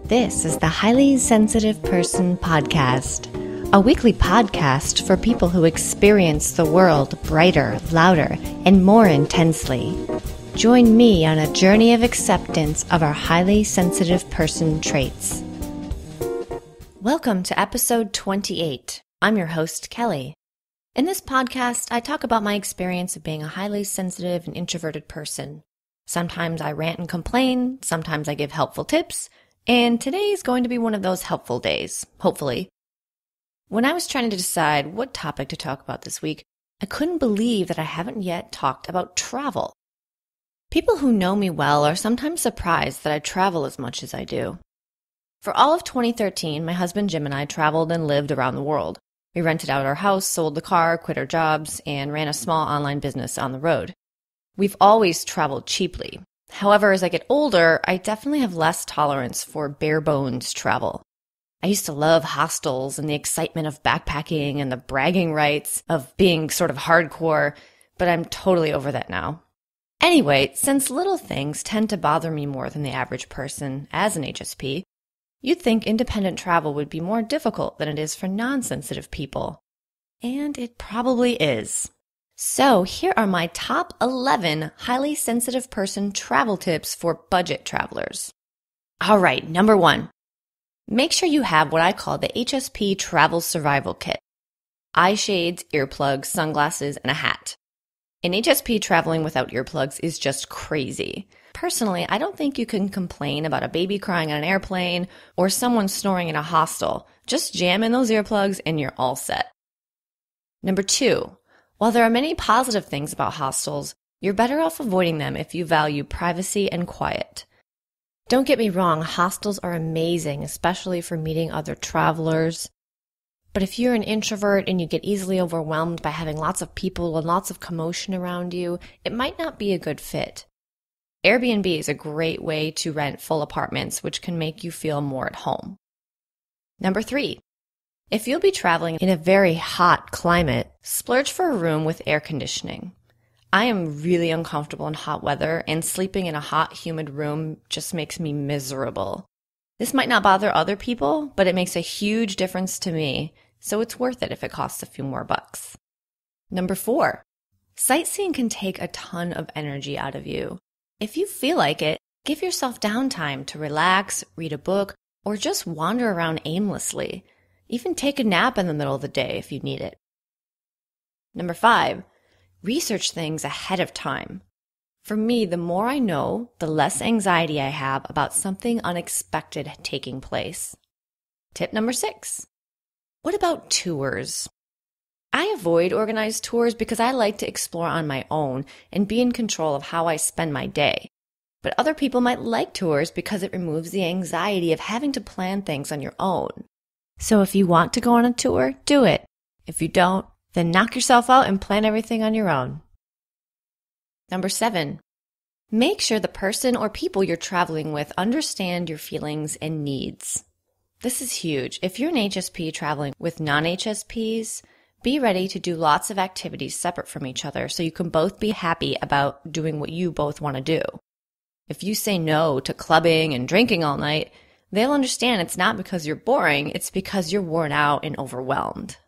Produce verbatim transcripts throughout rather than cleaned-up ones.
This is the Highly Sensitive Person Podcast, a weekly podcast for people who experience the world brighter, louder, and more intensely. Join me on a journey of acceptance of our highly sensitive person traits. Welcome to episode twenty-eight. I'm your host, Kelly. In this podcast, I talk about my experience of being a highly sensitive and introverted person. Sometimes I rant and complain, sometimes I give helpful tips, and today is going to be one of those helpful days, hopefully. When I was trying to decide what topic to talk about this week, I couldn't believe that I haven't yet talked about travel. People who know me well are sometimes surprised that I travel as much as I do. For all of twenty thirteen, my husband Jim and I traveled and lived around the world. We rented out our house, sold the car, quit our jobs, and ran a small online business on the road. We've always traveled cheaply. However, as I get older, I definitely have less tolerance for bare-bones travel. I used to love hostels and the excitement of backpacking and the bragging rights of being sort of hardcore, but I'm totally over that now. Anyway, since little things tend to bother me more than the average person as an H S P, you'd think independent travel would be more difficult than it is for non-sensitive people. And it probably is. So here are my top eleven highly sensitive person travel tips for budget travelers. All right, number one. Make sure you have what I call the H S P Travel Survival Kit. Eye shades, earplugs, sunglasses, and a hat. In H S P, traveling without earplugs is just crazy. Personally, I don't think you can complain about a baby crying on an airplane or someone snoring in a hostel. Just jam in those earplugs and you're all set. Number two. While there are many positive things about hostels, you're better off avoiding them if you value privacy and quiet. Don't get me wrong, hostels are amazing, especially for meeting other travelers. But if you're an introvert and you get easily overwhelmed by having lots of people and lots of commotion around you, it might not be a good fit. Airbnb is a great way to rent full apartments, which can make you feel more at home. Number three. If you'll be traveling in a very hot climate, splurge for a room with air conditioning. I am really uncomfortable in hot weather, and sleeping in a hot, humid room just makes me miserable. This might not bother other people, but it makes a huge difference to me, so it's worth it if it costs a few more bucks. Number four. Sightseeing can take a ton of energy out of you. If you feel like it, give yourself downtime to relax, read a book, or just wander around aimlessly. Even take a nap in the middle of the day if you need it. Number five, research things ahead of time. For me, the more I know, the less anxiety I have about something unexpected taking place. Tip number six, what about tours? I avoid organized tours because I like to explore on my own and be in control of how I spend my day. But other people might like tours because it removes the anxiety of having to plan things on your own. So if you want to go on a tour, do it. If you don't, then knock yourself out and plan everything on your own. Number seven, make sure the person or people you're traveling with understand your feelings and needs. This is huge. If you're an H S P traveling with non-H S Ps, be ready to do lots of activities separate from each other so you can both be happy about doing what you both want to do. If you say no to clubbing and drinking all night, they'll understand it's not because you're boring, it's because you're worn out and overwhelmed.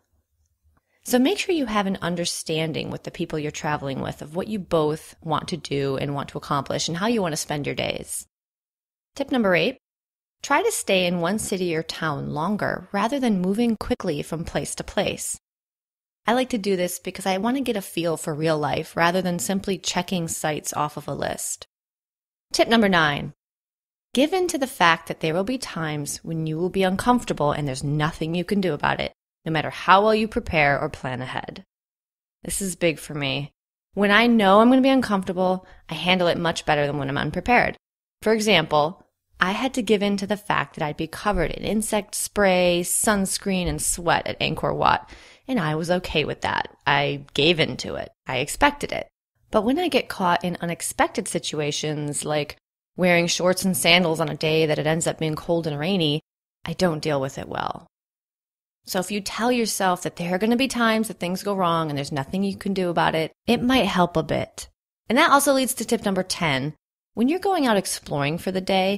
So make sure you have an understanding with the people you're traveling with of what you both want to do and want to accomplish and how you want to spend your days. Tip number eight, try to stay in one city or town longer rather than moving quickly from place to place. I like to do this because I want to get a feel for real life rather than simply checking sites off of a list. Tip number nine. Give in to the fact that there will be times when you will be uncomfortable and there's nothing you can do about it, no matter how well you prepare or plan ahead. This is big for me. When I know I'm going to be uncomfortable, I handle it much better than when I'm unprepared. For example, I had to give in to the fact that I'd be covered in insect spray, sunscreen, and sweat at Angkor Wat, and I was okay with that. I gave in to it. I expected it. But when I get caught in unexpected situations like wearing shorts and sandals on a day that it ends up being cold and rainy, I don't deal with it well. So if you tell yourself that there are going to be times that things go wrong and there's nothing you can do about it, it might help a bit. And that also leads to tip number ten. When you're going out exploring for the day,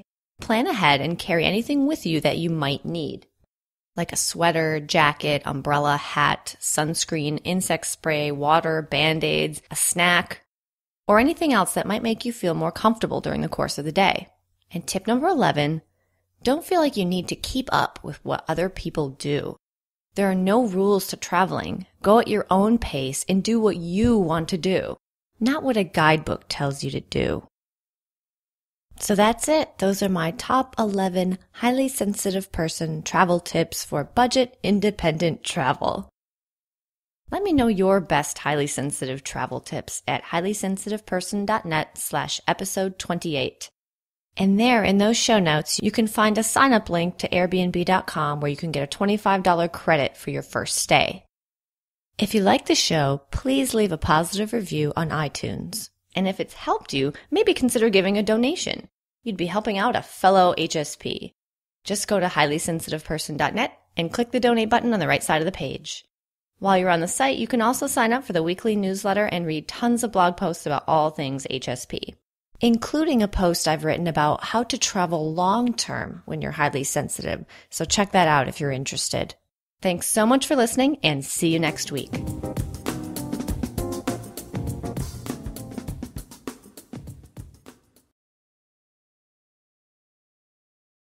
plan ahead and carry anything with you that you might need, like a sweater, jacket, umbrella, hat, sunscreen, insect spray, water, Band-Aids, a snack, or anything else that might make you feel more comfortable during the course of the day. And tip number eleven, don't feel like you need to keep up with what other people do. There are no rules to traveling. Go at your own pace and do what you want to do, not what a guidebook tells you to do. So that's it. Those are my top eleven highly sensitive person travel tips for budget independent travel. Let me know your best highly sensitive travel tips at highly sensitive person dot net slash episode twenty-eight. And there in those show notes, you can find a sign-up link to airbnb dot com where you can get a twenty-five dollars credit for your first stay. If you like the show, please leave a positive review on iTunes. And if it's helped you, maybe consider giving a donation. You'd be helping out a fellow H S P. Just go to highly sensitive person dot net and click the donate button on the right side of the page. While you're on the site, you can also sign up for the weekly newsletter and read tons of blog posts about all things H S P, including a post I've written about how to travel long-term when you're highly sensitive. So check that out if you're interested. Thanks so much for listening, and see you next week.